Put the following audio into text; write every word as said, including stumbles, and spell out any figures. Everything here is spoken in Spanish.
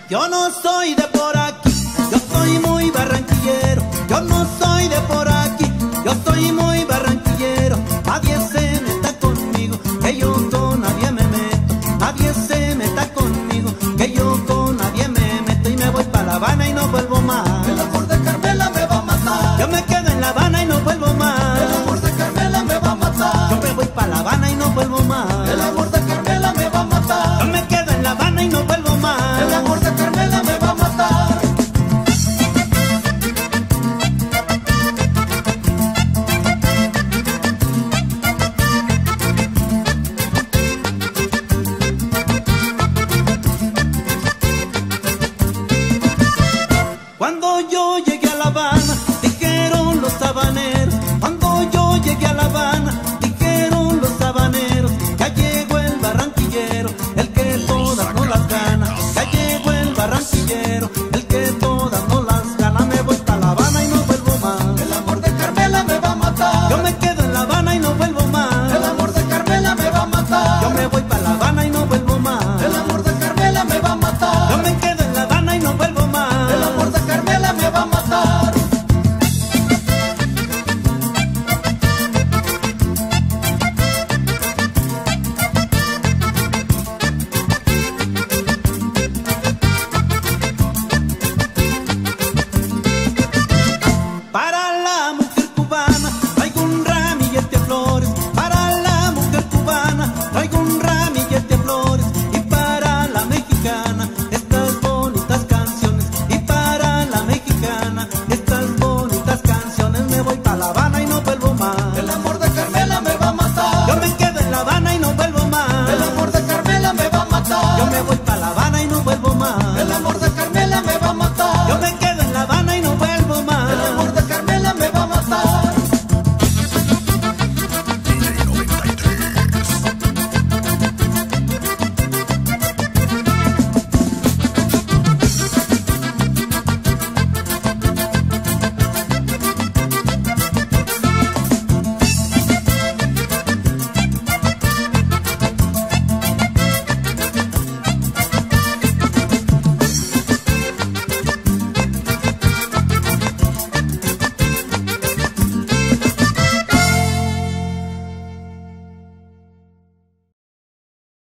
Yo no soy de por aquí, yo soy muy barranquillero. Yo no soy de por aquí, yo soy muy barranquillero. Nadie se meta conmigo, que yo con nadie me meto. Nadie se meta conmigo, que yo con nadie me meto. Y me voy pa' La Habana y no vuelvo más. El amor de Carmela me va a matar. Yo me quedo en La Habana y no vuelvo más. El amor de Carmela me va a matar. Yo me voy pa' La Habana y no vuelvo más. El amor de Carmela me va a matar. Yo me quedo en La Habana y no vuelvo más. El amor de Carmela me va a matar. Cuando yo llegué a La Habana, dijeron los habaneros. Cuando yo llegué a La Habana, dijeron los habaneros. Ya llegó el barranquillero, el que todas nos las gana.